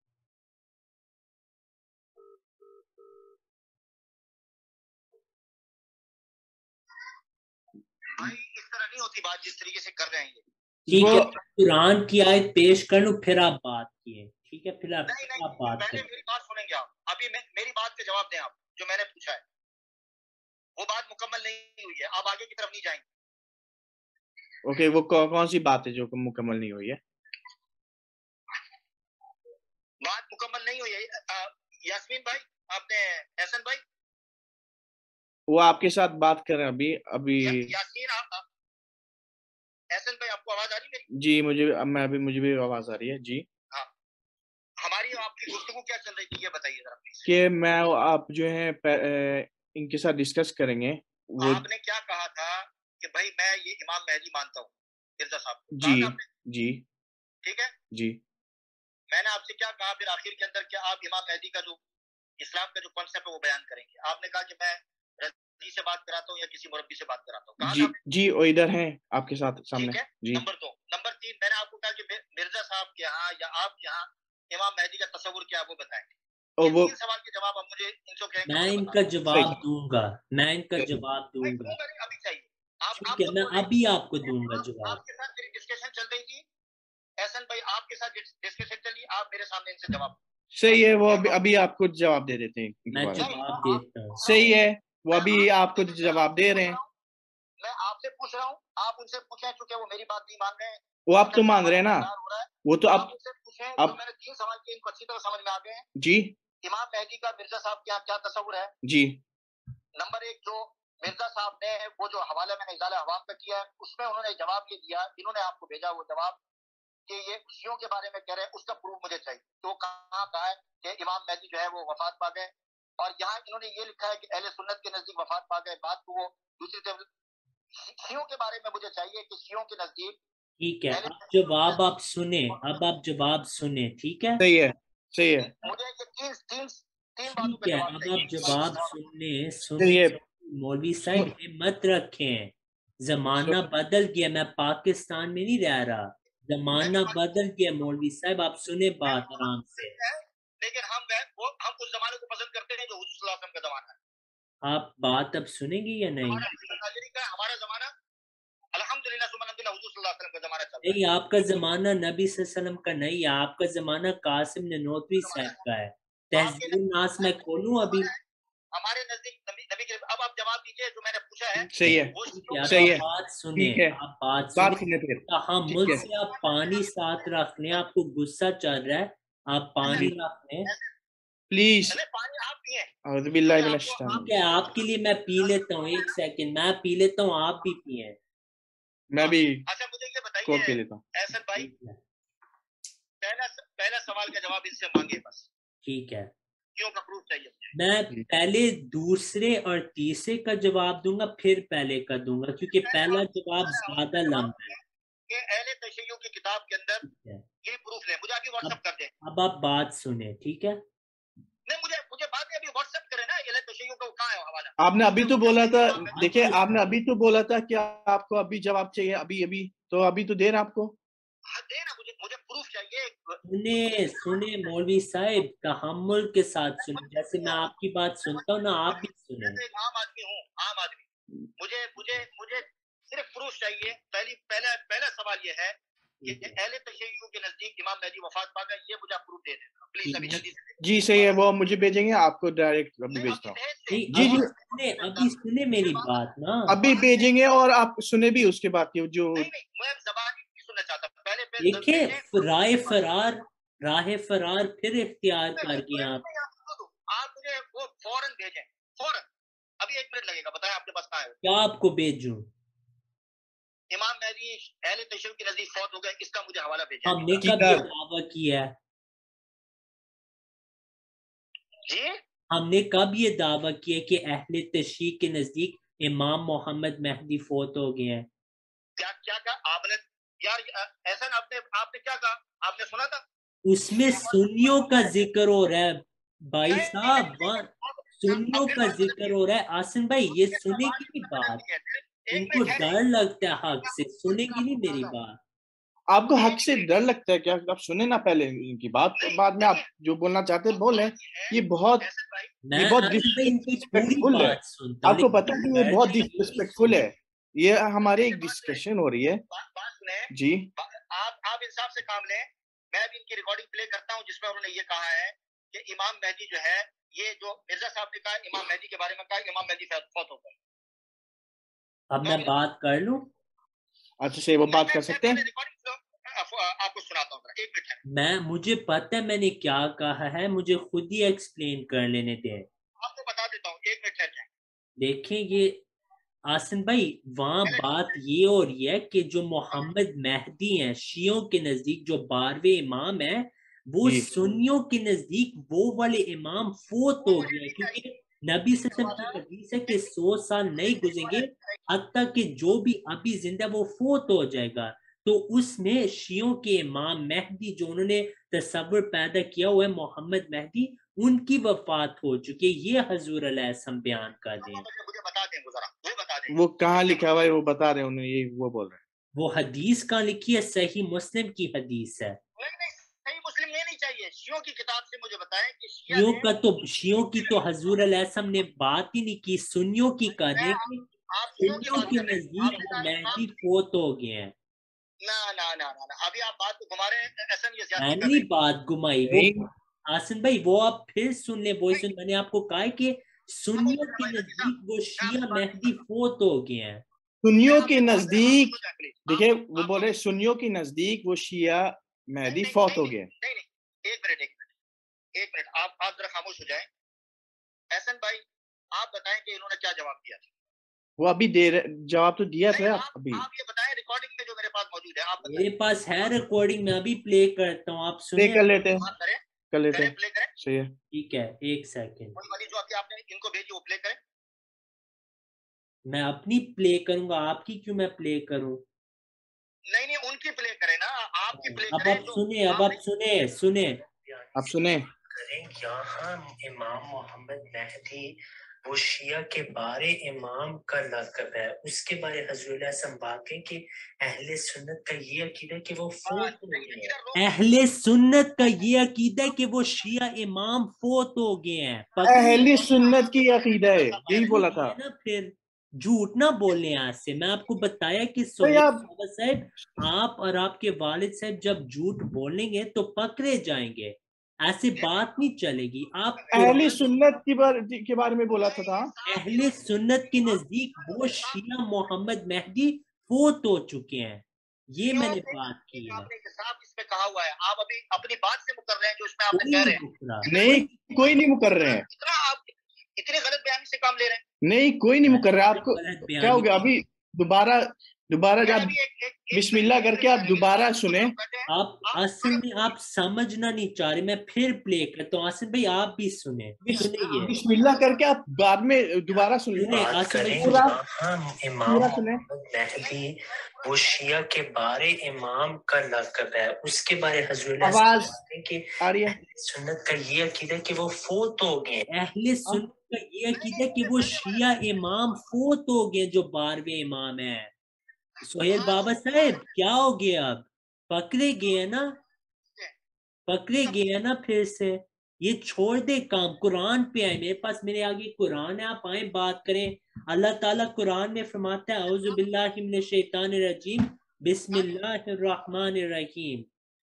भाई इस तरह नहीं होती बात जिस तरीके से कर रहे हैं ये। ठीक वो- है, कुरान की आयत पेश कर लूं फिर आप बात किए। ठीक है, फिर आप नहीं फिर आप नहीं, बात पहले करें। मेरी बात सुनेंगे आप। अभी मैं मेरी बात का जवाब दें आप, जो मैंने पूछा है वो बात मुकम्मल नहीं हुई है, आप आगे की तरफ नहीं जाएंगे। ओके, वो कौ, कौन सी बात है जो मुकम्मल नहीं हुई है? बात मुकम्मल नहीं हुई है। आ, यास्मीन भाई, आपने एहसन भाई, वो आपके साथ बात कर रहे हैं अभी अभी या, यास्मीन आप, आप, एहसन भाई आपको आवाज आ रही है मेरी? जी, मुझे अब मैं अभी मुझे भी आवाज आ रही है जी। हाँ, हमारी और आपकी गुफ्तगू क्या चल रही थी ये बताइए जरा प्लीज। कि मैं आप जो है प- अ, इनके साथ डिस्कस करेंगे। वो आपने क्या कहा था कि भाई मैं ये इमाम मेहदी मानता हूँ, मिर्जा साहब को जी कहा था आपने? जी ठीक है, जी मैंने आपसे क्या कहा फिर आखिर के अंदर, क्या आप इमाम मेहदी का जो इस्लाम का जो कॉन्सेप्ट है वो बयान करेंगे? आपने कहा कि मैं रजी से बात कराता हूँ या किसी मुरब्बी से बात कराता हूँ, कहा जी था आपने? जी वो इधर हैं आपके साथ सामने ठीक है, जी। नंबर दो। नंबर तीन, मैंने आपको कहा कि मिर- मिर्जा साहब के यहाँ या आपके यहाँ इमाम मेहदी का तस्वुर क्या है वो बताएंगे। और ये वो तीन सवाल के जवाब आप मुझे इनको कहेंगे मैं मुझे इनका बता। जवाब दूंगा, मैं इनका सही। जवाब नहीं दूंगा। दूंगा नहीं, अभी चाहिए। आप ठीक आप है, तो मैं बोले, अभी आपको दूंगा आप- जवाब। आपके साथ मेरी डिस्कशन चल रही थी एहसन भाई, आपके साथ डिस्कशन चली, आप मेरे सामने इनसे जवाब। सही है, वो अभी, अभी आपको जवाब दे देते हैं इनके मैं बारे में। जवाब देता हूँ। सही है, वो अभी आपको जवाब दे रहे हैं। मैं आपसे पूछ रहा हूँ, आप उनसे पूछें, चूंकि वो मेरी बात नहीं मान रहे हैं। वो आप तो मान रहे हैं ना, हो रहा है, वो तो आप आप उनसे पूछें। आप- जो मैंने तीन सवाल किए इनको अच्छी तरह समझ में आ गए हैं। जी इमाम मेहदी का मिर्जा साहब के यहाँ क्या तस्वुर है? जी नंबर एक, जो मिर्जा साहब ने वो जो हवाला मैंने इजाले हवाम का किया है उसमें उन्होंने जवाब ये दिया, इन्होंने आपको भेजा वो जवाब कि ये खुशियों के बारे में कह रहे हैं, उसका प्रूफ मुझे चाहिए। तो कहाँ कहा है कि इमाम मेहदी जो है वो वफात पा गए, और यहाँ इन्होंने ये लिखा है कि अहले सुन्नत के नजदीक वफात पा गए। बात को वो दूसरी तरफ शियों के बारे में मुझे चाहिए कि शियों के नजदीक। ठीक है, अब जवाब आप सुने, अब आप जवाब सुने। ठीक है, सही है सही है मुझे ये तीन तीन तीन बातों ठीक का है, जवाब अब चाहिए। आप जवाब सुनने सही सुने। है। मौलवी साहब हिम्मत रखें, जमाना बदल गया, मैं पाकिस्तान में नहीं रह रहा, जमाना बदल गया। मौलवी साहब आप सुने बात आराम से। लेकिन हम वो हम उस जमाने को पसंद करते हैं जो हुजूर सल्लल्लाहु अलैहि वसल्लम का जमाना है। आप बात अब सुनेंगे या नहीं? हमारा जमाना अल्हम्दुलिल्लाह सुबहान अल्लाह हुजूर सल्लल्लाहु अलैहि वसल्लम का जमाना चल रहा है। नहीं, आपका जमाना नबी सल्लल्लाहु अलैहि वसल्लम का नहीं है, आपका जमाना कासिम ननोतवी साहब का है। तहज़ीरुन नास मैं खोलूं अभी? हमारे नजदीक नबी नबी के। अब आप जवाब दीजिए जो मैंने पूछा है। सही है वो ठीक है, अब सही आप है बात सुने, ठीक है, आप बात बात सुने। सुने फिर। तहम्मुल ठीक है। से आप पानी साथ रख लें, आपको गुस्सा चल रहा है, आप पानी रख लें। प्लीज चले पानी आप पिए। औज़ु बिल्लाहि मिनश शैतानिर ठीक है, आपके लिए मैं पी लेता हूँ, एक सेकंड मैं पी लेता हूँ, आप भी पिए। मैं भी अच्छा मुझे ये कोक पी बताइए लेता हूँ। एहसन भाई, ठीक है, पहला पहला सवाल का जवाब इनसे मांगे बस, ठीक है, क्यों का प्रूफ चाहिए मुझे। मैं पहले दूसरे और तीसरे का जवाब दूंगा, फिर पहले का दूंगा, क्योंकि पहला जवाब ज्यादा लंबा है। कि अहले तशय्युअ की किताब के अंदर ठीक है, ये प्रूफ ले, मुझे अभी व्हाट्सएप कर दें। अब आप बात सुने, ठीक है? नहीं, मुझे मुझे बाद में अभी व्हाट्सएप करें ना, अहले तशय्युअ का कहाँ है हवाला। आपने अभी तो बोला था, देखिए आपने अभी तो बोला था कि आपको अभी जवाब चाहिए, अभी अभी तो अभी तो दे रहे आपको। हाँ दे ना, मुझे मुझे प्रूफ चाहिए। सुने सुने मौलवी साहब, तहम्मुल के साथ सुने, जैसे मैं आपकी बात सुनता हूँ ना, आप भी सुने। मैं तो एक आम आदमी हूँ, आम आदमी। मुझे मुझे मुझे सिर्फ प्रूफ चाहिए। पहली पहला पहला सवाल ये है कि अहले तशय्युअ के नजदीक इमाम मेहदी वफात पा गए, ये मुझे प्रूफ दे देना प्लीज, अभी जल्दी से। जी सही है, वो मुझे भेजेंगे, आपको डायरेक्ट अभी भेजता हूँ। नहीं, जी अभी जी सुने, अभी सुने मेरी बात ना। अभी भेजेंगे और आप सुने भी उसके बाद की जो। नहीं नहीं, मैं ज़बानी नहीं सुनना चाहता, पहले पहले देखिए, राय फरार राह फरार फिर इख्तियार कर गए आप। आप मुझे वो फौरन भेजें, फौरन। अभी एक मिनट लगेगा, बताएं आपके पास कहाँ है। क्या आपको भेजूं? इमाम मेहदी अहले तशय्युअ के नजदीक फौत हो गए, इसका मुझे हवाला भेजा। हमने कब ये दावा किया है? जी, हमने कब ये दावा किया कि अहले तशय्युअ के नजदीक इमाम मोहम्मद मेहदी फौत हो गए हैं? क्या क्या कहा आपने यार? ऐसा ना, आपने आपने क्या कहा? आपने सुना था? उसमें सुन्नियों का जिक्र हो रहा है भाई साहब, सुन्नियों का जिक्र हो रहा है। आसिम भाई, ये सुने की बात। इनको डर लगता है हक से, सुनेगी नहीं मेरी बात। आपको हक से डर लगता है क्या? आप सुने ना पहले इनकी बात, बाद में आप जो बोलना चाहते हैं बोले। ये बहुत मैं ये बहुत आसिफ भाई इनकी पूरी डिसरिस्पेक्टफुल है। बात सुनता हूँ, आपको लेकिन पता है कि ये डर बहुत नहीं, डिसरिस्पेक्टफुल है। ये हमारी एक डिस्कशन हो रही है बात सुने जी। आप आप इंसाफ से काम लें। मैं भी इनकी रिकॉर्डिंग प्ले करता हूं जिसमें उन्होंने ये कहा है कि इमाम मेहदी जो है, ये जो मिर्जा साहब ने कहा इमाम मेहदी के बारे में कहा, इमाम मेहदी फौत हो गए। अब मैं बात कर लूं? अच्छा से वो बात कर सकते हैं? आपको सुनाता हूँ, एक मिनट है। मैं मुझे पता है मैंने क्या कहा है, मुझे खुद ही एक्सप्लेन कर लेने दें। आपको बता देता हूँ, एक मिनट है। देखें ये आसिन भाई, वहां बात ये हो रही है कि जो मोहम्मद मेहदी हैं शियों के नजदीक जो बारहवें इमाम है, वो जी। सुन्नियों के नजदीक वो वाले इमाम फोत हो गए, क्योंकि नबी सल्लल्लाहु अलैहि वसल्लम की हदीस है कि सौ साल नहीं गुजरेंगे हत्ता कि जो भी अभी जिंदा वो फोत हो जाएगा। तो उसमें शियों के इमाम मेहदी जो उन्होंने तस्वर पैदा किया हुआ है मोहम्मद मेहदी, उनकी वफात हो चुकी है। ये हजूर अलैहिस्सलाम बयान कर दें। मुझे बता दें वो जरा, वो बता दें वो कहाँ लिखा हुआ है वो बता रहे हैं उन्हें, ये वो बोल रहे हैं। वो हदीस कहाँ लिखी है? सही मुस्लिम की हदीस है। नहीं नहीं, सही मुस्लिम ये नहीं चाहिए, शियों की किताब से मुझे बताएं कि शिया शियों ने का तो शियों की तो हजूर अलैहिस्सलाम ने बात ही नहीं की, सुन्नियों की कर मैं दें आप, कि आप शियों की सुन्नियों बात के कर रहे हैं। नजदीक आप- वो आप- मेहदी आप- फोत हो गए हैं। ना ना ना ना ना, अभी आप बात को घुमा रहे हैं, ऐसा नहीं, ज्यादती कर मैंने रहे हैं। बात घुमाई वो। नहीं, आसिन भाई वो आप फिर सुन ले, वो सुन, मैंने आपको कहा है कि सुन्नियों के नजदीक वो शिया मेहदी फोत हो गए हैं। सुन्नियों के नजदीक, देखिए वो बोल रहे सुन्नियों के नजदीक वो शिया मेहदी फौत हो गए। नहीं नहीं, एक मिनट एक मिनट एक मिनट, आप आप जरा खामोश हो जाएं। एहसन भाई, आप बताएं कि इन्होंने क्या जवाब दिया था। वो अभी दे रहे, जवाब तो दिया नहीं, था आप, अभी। आप ये बताएं रिकॉर्डिंग में जो मेरे पास मौजूद है, आप मेरे पास है रिकॉर्डिंग, मैं अभी प्ले करता हूँ, आप प्ले सुने। कर लेते हैं, बात करें, कर लेते करें, हैं, प्ले करें। सही है। ठीक है, एक सेकेंड, वही वाली जो आपकी आपने इनको भेजी वो प्ले करें। मैं अपनी प्ले करूंगा, आपकी क्यों मैं प्ले करूं? नहीं नहीं, उनकी प्ले करें ना, आपकी प्ले अब करें आप जो सुने, अब आप सुने सुने आप सुने। करें। यहाँ इमाम मोहम्मद मेहदी वो शिया के बारे इमाम का लक़ब है, उसके बारे हज़रत अहले बात है कि अहले सुन्नत का ये अकीदा है कि वो फोत हो गए हैं। अहले सुन्नत का ये अकीदा है कि वो शिया इमाम फोत हो गए हैं। अहले सुन्नत की अकीदा है, यही बोला था। ना फिर झूठ ना बोलने आज से। मैं आपको बताया कि भाई सोहेल आप बाबा साहब, आप और आपके वालिद साहब जब झूठ बोलेंगे तो पकड़े जाएंगे, ऐसी बात नहीं चलेगी। आप अहले सुन्नत की बार के बारे में बोला था, था? अहले सुन्नत के नजदीक वो शिया मोहम्मद मेहदी फोत हो चुके हैं, ये मैंने बात की है। आपने साफ इसमें कहा हुआ है, आप अभी अपनी बात से मुकर रहे हैं जो इसमें आपने कोई कह नहीं रहे हैं। मुकरा, नहीं, कोई नहीं मुकर रहे हैं। इतना आप इतनी गलत बयानी से काम ले रहे हैं। नहीं, कोई नहीं मुकर रहा है। आपको गलत क्या हो गया? बयानी। अभी दोबारा दोबारा जब अभी एक- एक- एक- बिस्मिल्लाह करके आप दोबारा सुने। आप आसिम में आप समझना नहीं चाह रहे, मैं फिर प्ले करता हूँ। आसिम भाई आप भी सुने, सुनिए, बिस्मिल्लाह करके आप बाद में दोबारा सुनिए। सुने आसिम भाई, पूरा हम इमाम पूरा सुने। मेहदी वो शिया के बारे इमाम का लक़ब है, उसके बारे हज़रत आवाज कि आ रही है। अहले सुन्नत का ये अकीदा है कि वो फोत हो गए। अहले सुन्नत का ये अकीदा है कि वो शिया इमाम फोत हो गए जो बारहवें इमाम है। सोहेल बाबा साहब क्या हो गया? अब पकड़े गए ना, पकड़े गए ना फिर से। ये छोड़ दे काम, कुरान पे आए। मेरे पास मेरे आगे कुरान है, आप आए बात करें। अल्लाह ताला कुरान में फरमाता है औज़ु बिल्लाहि मिनश शैतानिर रजीम बिस्मिल्लाहिर रहमानिर रहीम।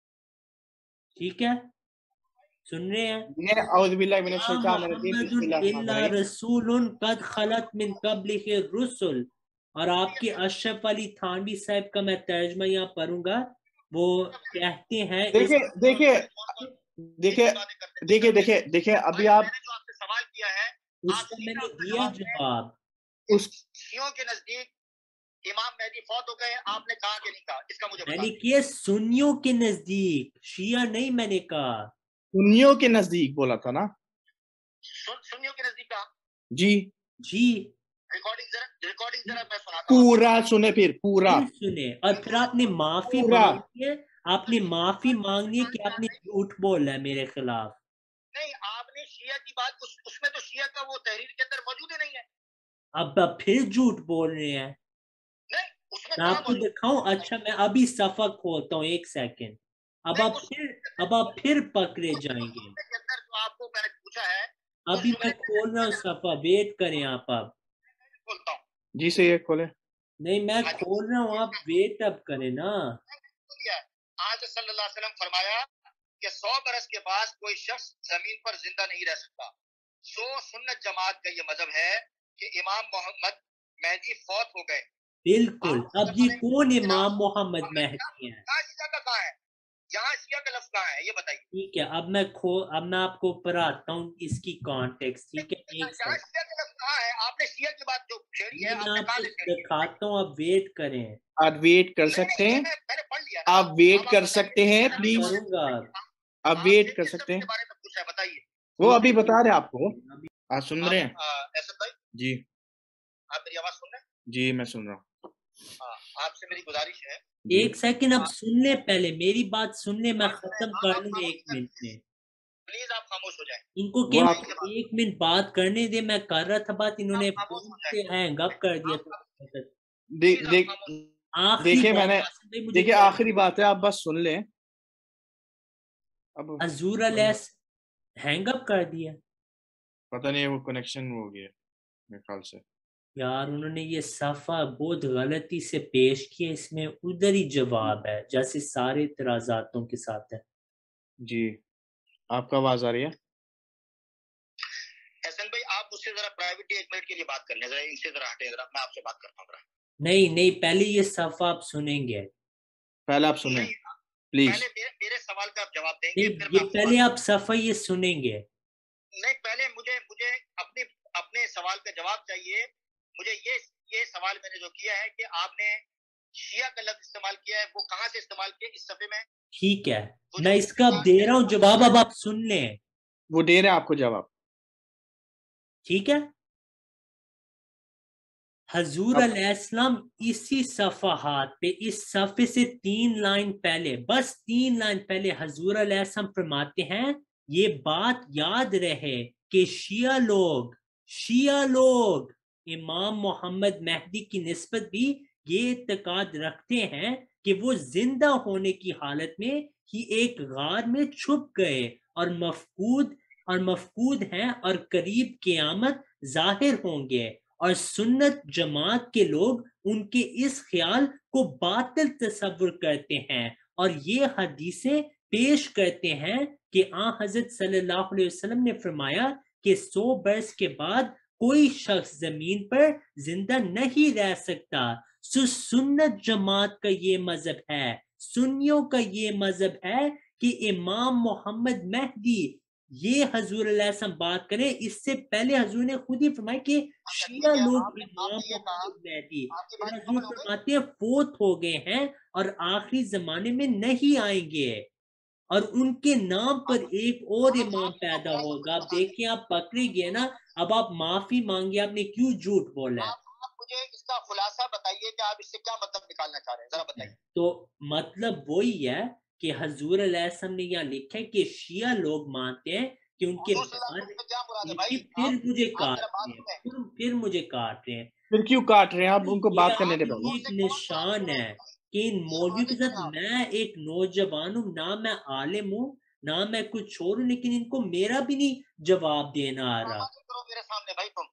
ठीक है, सुन रहे हैं? ये औज़ु बिल्लाहि मिनश शैतानिर रजीम, मुहम्मदुन बिस्मिल्लाहिर इल्ला रहमानिर रहीम। रसूलुन कद खलत मिन क़ब्लिहि रुसुल। और आपके अशरफ अली थानवी साहब का मैं तर्जमा यहाँ पढ़ूंगा। वो कहते हैं इस देखिए देखिए देखिए देखिए देखिए देखिए अभी आप मैंने जो आपसे सवाल किया है, उसका मैंने दिया जवाब। उस शियों के नजदीक इमाम मेहदी फौत हो गए, आपने कहा कि नहीं कहा, इसका मुझे मैंने बता। किया सुन्नियों के नजदीक, शिया नहीं मैंने कहा। सुन्नियों के नजदीक बोला था ना सुन, सुन्नियों के नजदीक कहा जी। जी, रिकॉर्डिंग जरा रिकॉर्डिंग जरा मैं सुनाता हूँ। पूरा सुने, फिर पूरा फिर सुने, और फिर आपने माफी पूरा मांगनी है। आपने माफी मांगनी है कि आपने झूठ बोला है मेरे खिलाफ। नहीं, आपने शिया की बात उस, उसमें तो शिया का वो तहरीर के अंदर मौजूद ही नहीं है। अब अब फिर झूठ बोल रहे हैं। उसमें मैं कहाँ आपको मौजूद दिखाऊं? है? अच्छा मैं अभी सफा खोलता हूँ, एक सेकंड। अब नहीं, आप उस फिर अब आप फिर पकड़े उस जाएंगे। जुमले के अंदर जो आपको मैंने पूछा है उस अभी मैं जुमले के खोल रहा हूँ सफा, वेट करें आप। अब बोलता हूँ। जी सही है, खोले। नहीं मैं हाँ जी, खोल रहा हूँ, आप वेट अब करें ना। आज सल्लल्लाहु अलैहि वसल्लम फरमाया कि सौ बरस के बाद कोई शख्स जमीन पर जिंदा नहीं रह सकता। सो सुन्नत जमात का ये मजहब है कि इमाम मोहम्मद मेहदी फौत हो गए। बिल्कुल। आप अब ये कौन इमाम मोहम्मद मेहदी है? कहाँ शिया का कहाँ है? यहाँ शिया का लफ्ज कहाँ है ये बताइए। ठीक है, अब मैं खो अब मैं आपको पढ़ाता हूँ इसकी कॉन्टेक्स्ट। ठीक है, एक यहाँ सेकंड। शिया का लफ्ज कहाँ है? आपने शिया की बात जो छेड़ी है ये मैं आपने कहाँ आपको से छेड़ी है? दिखाता हूँ, आप वेट करें। आप वेट कर नहीं, सकते नहीं, ये हैं, मैं- मैंने पढ़ लिया ना। आप वेट अब कर आप सकते बताइए। हैं मैं प्लीज, करूंगा। आप आपसे वेट कर किस सकते शख्स के हैं। बारे में पूछा है बताइए। वो ठीक अभी है, बता रहे हैं आपको, अभी आप सुन रहे हैं? आप एसद भाई, जी आप मेरी आवाज सुन रहे हैं? जी मैं सुन रहा हूँ। हाँ, आपसे मेरी गुजारिश है। जी एक सेकंड, अब हाँ, सुन ले, पहले मेरी बात सुन ले, मैं बात सुन रहे खत्म हैं। कर आप आप लूंगा खामोश एक कर मिनट में। प्लीज आप खामोश हो जाएं। इनको वो कहना आप बताइए एक मिनट बात करने दे, मैं कर रहा था बात, इन्होंने आप खामोश फोन हो जाएं। से हैंग अप कर दिया आप था। दे, प्लीज आप दे, खामोश। आखिरी देखिए बात मैंने आसिफ भाई मुझे देखिए कर, आखिरी बात है, आप बस सुन लें अब। अजूर अलैस हैंग अप कर दिया पता नहीं वो कनेक्शन हो गया मेरे ख्याल से। यार। उन्होंने ये सफ़ा बहुत गलती से पेश किया, इसमें उधर ही जवाब है जैसे सारे इतराजातों के साथ है। जी आपका आवाज आ रही है? एहसन भाई आप मुझसे जरा प्राइवेटली एक मिनट के लिए बात कर लें, जरा इनसे जरा हटे, जरा मैं आपसे बात करता हूँ। नहीं नहीं, पहले ये सफ़ा आप सुनेंगे। पहले आप सुने नहीं, प्लीज। पहले मेरे, मेरे सवाल का आप जवाब देंगे, नहीं, फिर ये मैं आपसे पहले बात आप सफ़ा ये सुनेंगे। नहीं, पहले मुझे मुझे अपने अपने सवाल का जवाब चाहिए। मुझे ये ये सवाल मैंने जो किया है कि आपने शिया का लफ्ज इस्तेमाल किया है, वो कहाँ से इस्तेमाल किया इस सफे में? ठीक है, वो मैं जो इसका अब दे रहा हूँ जवाब, अब आप सुन लें। वो दे रहे हैं आपको जवाब। ठीक है, हजूर अब अलैहिस्सलाम इसी सफ़हात पे, इस सफ़े से तीन लाइन पहले, बस तीन लाइन पहले हजूर अलैहिस्सलाम फरमाते हैं, ये बात याद रहे कि शिया लोग शिया लोग इमाम मोहम्मद मेहदी की निस्बत भी ये इत्तेकाद रखते हैं कि वो जिंदा होने की हालत में ही एक गार में छुप गए और मफकूद और मफकूद हैं और करीब क़यामत जाहिर होंगे। और सुन्नत जमात के लोग उनके इस ख्याल को बातिल तस्वुर करते हैं और ये हदीसें पेश करते हैं कि आ हजरत सल्लल्लाहु अलैहि वसल्लम ने फरमाया कि सौ बरस के बाद कोई शख्स जमीन पर जिंदा नहीं रह सकता। सो सुन्नत जमात का ये मजहब है, सुन्नियों का ये मजहब है कि इमाम मोहम्मद मेहदी, ये हजूर अलैहिस्सलाम बात करें, इससे पहले हजूर ने खुद ही फरमाया कि अच्छा शिया ठीक है, लोग आपने इमाम आपने ये कहा, मोहम्मद मेहदी, आपकी फिर बात हजूर मुकम्मल हो गई। फरमाते हैं फोत हो गए हैं और आखिरी जमाने में नहीं आएंगे और उनके नाम पर एक और आप इमाम आप इसका पैदा खुलासा होगा। मुझे आप बता दें। देखिए, आप पकड़े गए ना, अब आप माफी मांगे, आपने क्यों झूठ बोला है? आप आप मुझे इसका खुलासा बताइए कि आप इससे क्या मतलब निकालना चाह रहे हैं, जरा बताइए। तो मतलब वही है कि हजूर अलैहिस्सलाम ने यहाँ लिखा है कि शिया लोग मानते हैं कि उनके हुजूर सल्लल्लाहु अलैहि बाद, वसल्लम से क्या मुराद है देखिए भाई? फिर आप मुझे आप काट जरा बात रहे हैं, सुनें। फिर फिर मुझे काट रहे हैं। फिर क्यों काट रहे हैं आप? उनको ये बात करने आपकी दे पहले। हुजूर एक से कौन मुराद निशान है? है कि इन ये मौलवियों के वादे साथ, करें आप। मैं एक नौजवान हूँ ना, मैं आलिम हूँ ना, मैं कुछ छोड़ हूँ, लेकिन इनको मेरा भी नहीं जवाब देना आ रहा। बात करो मेरे सामने भाई, तुम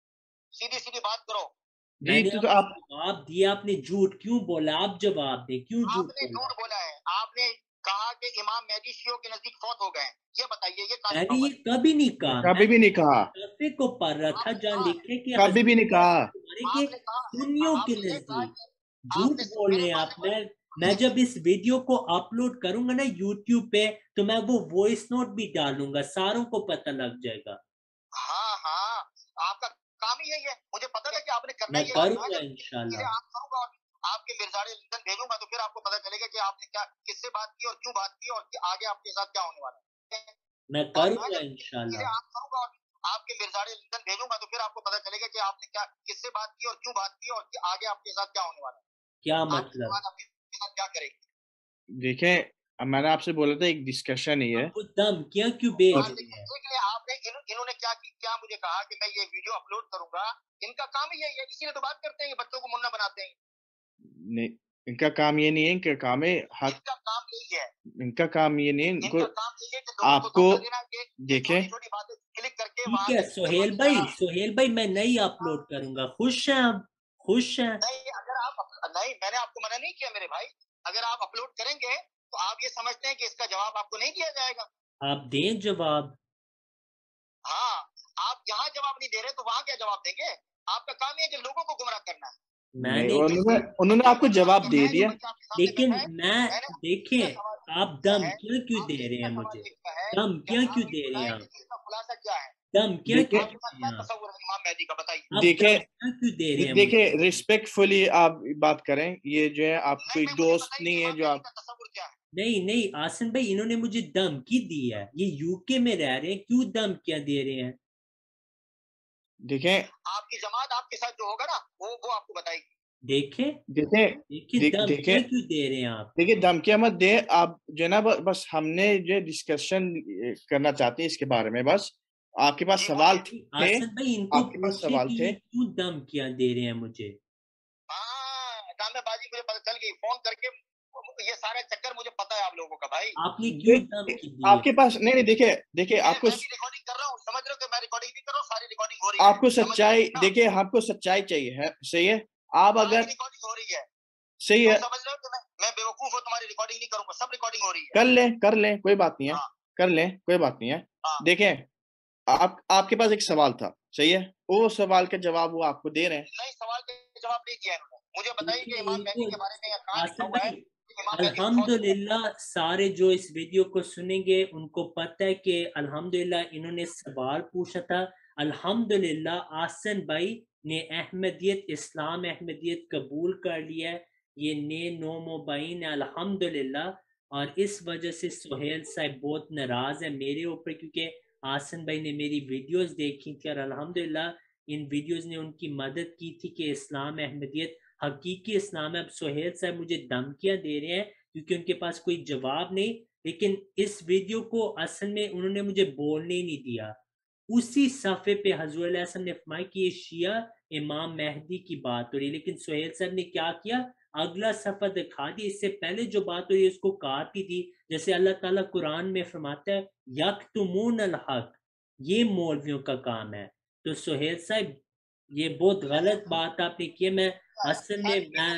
सीधी सीधी बात करो। जी मैंने तो, तो आपको आप जवाब दिया, आपने झूठ क्यों बोला? आप जवाब दें, क्यों झूठ आपने बोला? झूठ बोला है। आपने कहा कि इमाम मेहदी शियों के नजदीक फौत हो गए हैं। ये बताइए, ये कहाँ लिखा मैंने हुआ ये है? कभी नहीं कहा। मैं कभी भी नहीं कहा, तोहफे को पढ़ रहा था आपने जहाँ कहा लिखे कि कभी भी हजूर नहीं कहा। तुम्हारे के आपने कहा है, सुन्नियों के आपने ये कहा नजदीक। कि झूठ आपने बोल मेरे रहे हैं पास आप। देखो। मैं मैं जब इस वीडियो को अपलोड करूंगा ना यूट्यूब पे, तो मैं वो वॉइस नोट भी डालूंगा, सारों को पता लग जाएगा। हाँ हाँ, आपका काम ही यही है। मुझे पता था कि आपने करना मैं ही यही था। करूंगा जब चीजें इंशाल्लाह। आप करूंगा और आपके मिर्जारे लिंकन भेजूंगा, तो फिर आपको पता चलेगा कि आपने क्या, किससे बात की और क्यों बात की और आगे आपके साथ क्या होने वाला है। मैं और मैं करूंगा जब चीजें इंशाल्लाह। आप करूंगा और आपके मिर्जारे लिंकन भेजूंगा, तो फिर आपको पता चलेगा कि आपने क्या, किससे बात की और क्यों बात की और आगे आपके साथ क्या होने वाला है। क्या आपकी मतलब? समाज आपके साथ क्या करेगी। देखें, अब मैंने आपसे बोला था एक डिस्कशन ही है। आप वो धमकियां क्यों भेज और हाँ, रहे लेकिन हैं? देख लिया आपने, इन, इन्होंने क्या क्या मुझे कहा कि मैं ये वीडियो अपलोड करूंगा। इनका काम ही यही है, इसीलिए तो बात करते हैं, ये बच्चों को मुन्ना बनाते हैं। नहीं, इनका काम ये नहीं है, इनका काम है हक, इनका काम यही है, इनका काम ये नहीं है, इनको इनका काम यही है कि लोगों आपको को धोखा देना, कि देखें छोटी-छोटी बातें क्लिक करके ठीक वहां है से सोहेल भाई, सोहेल भाई मैं नहीं अपलोड करूंगा। खुश हैं आप? खुश हैं? नहीं, अगर आप अप- नहीं, मैंने आपको मना नहीं किया मेरे भाई, अगर आप अपलोड करेंगे तो आप ये समझते हैं कि इसका जवाब आपको नहीं दिया जाएगा। आप दें जवाब। हाँ, आप यहाँ जवाब नहीं दे रहे तो वहां क्या जवाब देंगे? आपका काम ये है कि लोगों को गुमराह करना है। नहीं, मैंने उन्होंने उन्होंने आपको जवाब दे मैं जो दिया, बच्चा आपके सामने लेकिन बैठा है, मैं मैंने आपसे देखें सीधा सवाल आप पूछा है, धमकियां क्यों दे आपसे रहे हैं सीधा मुझे? सवाल पूछा है, धमकियां क्या क्यों आप दे रहे हैं बताएं आप? कि इसका खुलासा क्या है? धमकियां क्यों देखिए दे आपका रहे क्या हैं आप? तस्वुर है इमाम मेहदी का, बताइए। आप देखिए धमकियां क्यों दे रहे हैं देखिए मुझे? रिस्पेक्टफुली आप बात करें, ये जो है आप नहीं कोई नहीं, मुझे दोस्त बताइए नहीं कि है इमाम जो मेहदी आप का तस्वुर क्या है? नहीं नहीं आसन भाई, इन्होंने मुझे धमकी दी है। ये यूके में रह रहे हैं, क्यों धमकियां दे रहे हैं? देखें आपकी जमात आपके साथ जो होगा ना, वो वो आपको बताएगी। देखें देखें देखिए देख- धमकियां देखें क्यों दे रहे हैं आप? देखिए धमकियां मत दे आप, जो है ना ब- बस हमने जो डिस्कशन करना चाहते हैं इसके बारे में, बस आपके पास जी, सवाल बोलिए। थे, आसन भाई इनको आपके पास पूछे सवाल कि थे। ये क्यों धमकियां दे रहे हैं मुझे? हाँ, दामेबाजी मुझे पता चल गई, फोन करके ये सारा चक्कर मुझे पता है आप लोगों का भाई। आपने क्यों दे- धमकी दी है? आपके पास नहीं नहीं देखिए देखिए मैं आपको मैं भी रिकॉर्डिंग कर रहा हूँ, समझ रहे हो कि मैं रिकॉर्डिंग नहीं कर रहा हूँ, सारी रिकॉर्डिंग हो रही है। आपको समझ रहे सच्चाई हो ना? देखिए, आपको सच्चाई चाहिए है, सही है। आप सारी अगर रिकॉर्डिंग हो रही है। सही तुम है, समझ रहे हो कि मैं मैं बेवकूफ हूँ, तुम्हारी रिकॉर्डिंग नहीं करूंगा, सब रिकॉर्डिंग हो रही है। कर ले कर ले कोई बात नहीं है, हाँ कर ले कोई बात नहीं है। हाँ देखें आप आपके पास एक सवाल था, सही है, वो सवाल का जवाब वो आपको दे रहे हैं। नहीं, सवाल का जवाब नहीं दिया इन्होंने। मुझे बताइए कि देखिए इमाम मेहदी इनको के बारे में या कहाँ लिखा आसिफ हुआ है भाई कि इमाम मेहदी फौत हुआ? अल्हम्दुलिल्लाह सारे जो इस वीडियो को सुनेंगे उनको पता है कि अल्हम्दुलिल्लाह इन्होंने सवाल पूछा था। अल्हम्दुलिल्लाह आसन भाई ने अहमदियत, इस्लाम अहमदियत कबूल कर लिया है। ये ने नो मोबाइन है अल्हम्दुलिल्लाह। और इस वजह से सुहेल साहब बहुत नाराज है मेरे ऊपर, क्योंकि आसन भाई ने मेरी वीडियोस देखी थी और अल्हम्दुलिल्लाह इन वीडियोस ने उनकी मदद की थी कि इस्लाम अहमदियत हकीकी इस्लाम है। अब सुहेल साहब मुझे धमकियां दे रहे हैं क्योंकि उनके पास कोई जवाब नहीं, लेकिन इस वीडियो को असल में उन्होंने मुझे बोलने ही नहीं दिया। उसी सफ़े पे हज़रत अलैहि सल्लम ने फरमाया कि ये शिया इमाम मेहदी की बात हो रही है, लेकिन सुहेल साहब ने क्या किया, अगला सफ़ा दिखा दिया। इससे पहले जो बात हो रही है उसको काटी थी। जैसे अल्लाह ताला कुरान में फरमाता है यक्तुमून अल हक, ये मौलवियों का काम है। तो सुहेल साहब ये बहुत गलत बात आपने की है। मैं असल में मैं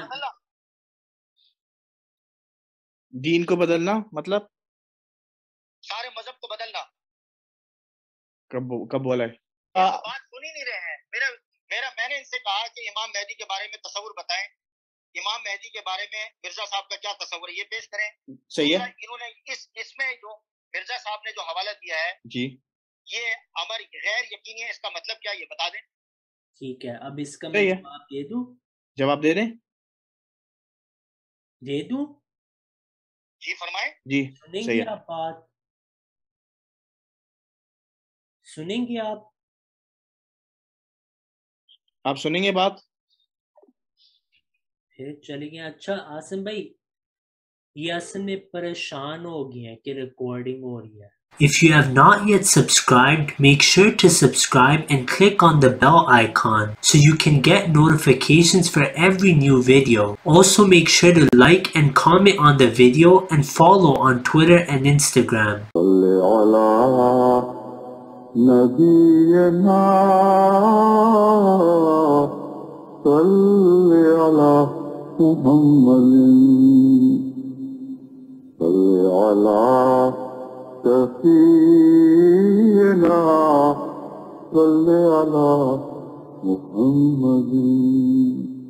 दीन को बदलना मतलब सारे मजहब को बदलना, कब कब बोला है? ये तो बात सुन ही नहीं रहे हैं। मेरा मेरा मैंने इनसे कहा कि इमाम मेहदी के बारे में तस्वुर बताएं, इमाम मेहदी के बारे में मिर्जा साहब का क्या तस्वुर है ये पेश करें। सही है दूसरा, इन्होंने इस इसमें जो मिर्जा साहब ने जो हवाला दिया है जी, ये अमर गैर यकीनी है, इसका मतलब क्या ये बता दें। ठीक है, अब इसका मैं सही है, जवाब दे दूं जवाब दे दें दे दूं जी फरमाएं। जी, सही सुनेंगे है। आप बात? सुनेंगे आप? आप सुनेंगे बात? फिर चले गए। अच्छा आसिम भाई ये असल में परेशान हो गए हैं कि रिकॉर्डिंग हो रही है। If you have not yet subscribed, make sure to subscribe and click on the bell icon so you can get notifications for every new video. Also make sure to like and comment on the video and follow on Twitter and Instagram. سفينا صل على محمد